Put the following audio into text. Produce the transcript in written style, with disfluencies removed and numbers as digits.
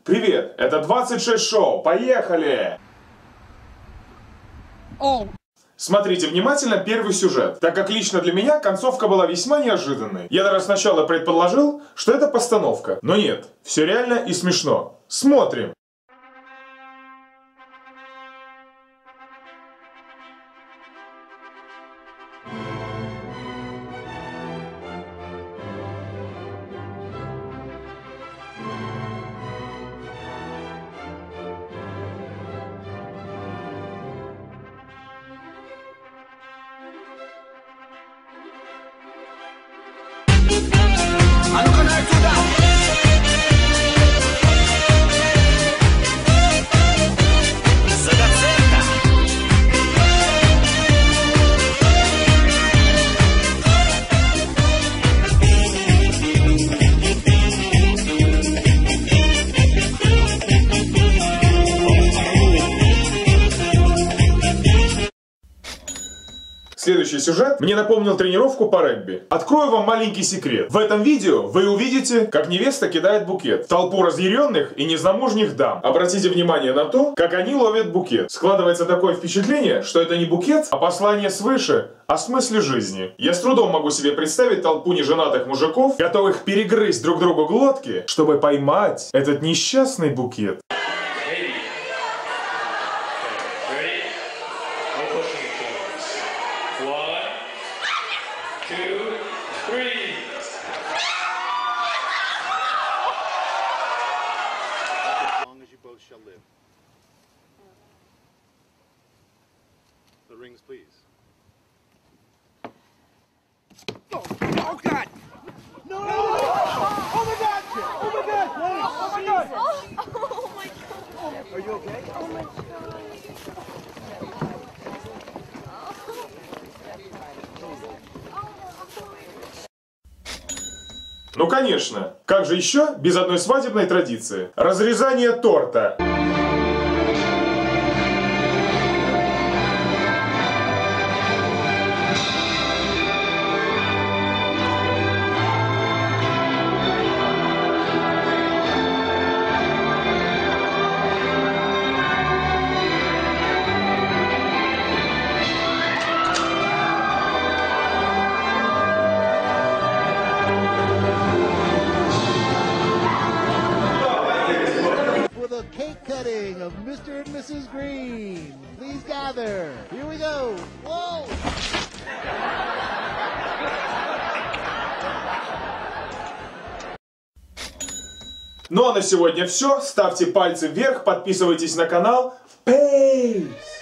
Привет, это 26 шоу, поехали! Смотрите внимательно первый сюжет, так как лично для меня концовка была весьма неожиданной. Я даже сначала предположил, что это постановка, но нет, все реально и смешно. Смотрим! А ну-ка на отсюда! Задоцента! Следующий сюжет мне напомнил тренировку по регби. Открою вам маленький секрет. В этом видео вы увидите, как невеста кидает букет в толпу разъяренных и незамужних дам. Обратите внимание на то, как они ловят букет. Складывается такое впечатление, что это не букет, а послание свыше о смысле жизни. Я с трудом могу себе представить толпу неженатых мужиков, готовых перегрызть друг другу глотки, чтобы поймать этот несчастный букет. Shall live. The rings, please. Oh God! No! Oh my God! Oh my God! Oh my God! Oh my God! Are you okay? Oh my God! Ну конечно, как же еще без одной свадебной традиции? Разрезание торта. Cake cutting of Mr. and Mrs. Green. Please gather. Here we go. Whoa! Ну а на сегодня все. Ставьте пальцы вверх, подписывайтесь на канал. Peace!